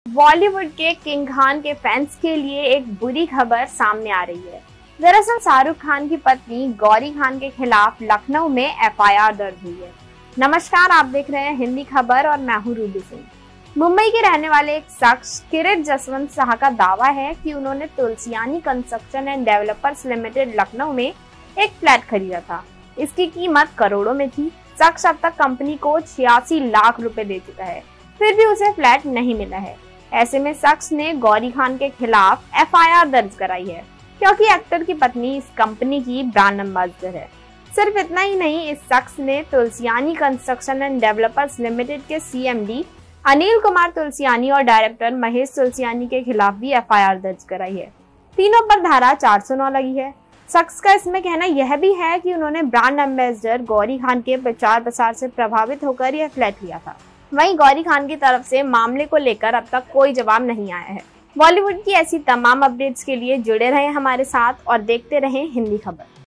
बॉलीवुड के किंग खान के फैंस के लिए एक बुरी खबर सामने आ रही है। दरअसल शाहरुख खान की पत्नी गौरी खान के खिलाफ लखनऊ में एफआईआर दर्ज हुई है। नमस्कार, आप देख रहे हैं हिंदी खबर और मैं हूं रूबी सिंह। मुंबई के रहने वाले एक शख्स किरीट जसवंत शाह का दावा है कि उन्होंने Tulsiani construction and developers limited Lucknow में एक फ्लैट खरीदा था। इसकी कीमत करोड़ों में थी। शख्स अब तक कंपनी को 86 लाख रुपए दे चुका है, फिर भी उसे फ्लैट नहीं मिला है। ऐसे में शख्स ने गौरी खान के खिलाफ एफआईआर दर्ज कराई है, क्योंकि एक्टर की पत्नी इस कंपनी की ब्रांड एम्बेसडर है। सिर्फ इतना ही नहीं, इस शख्स ने Tulsiani construction and developers limited के सीएमडी अनिल कुमार तुलसियानी और डायरेक्टर महेश तुलसियानी के खिलाफ भी एफआईआर दर्ज कराई है। तीनों पर धारा 409 लगी है। शख्स का इसमें कहना यह भी है कि उन्होंने ब्रांड एम्बेसडर गौरी खान के प्रचार प्रसार से प्रभावित होकर यह फ्लैट लिया था। वहीं गौरी खान की तरफ से मामले को लेकर अब तक कोई जवाब नहीं आया है। बॉलीवुड की ऐसी तमाम अपडेट्स के लिए जुड़े रहें हमारे साथ और देखते रहें हिंदी खबर।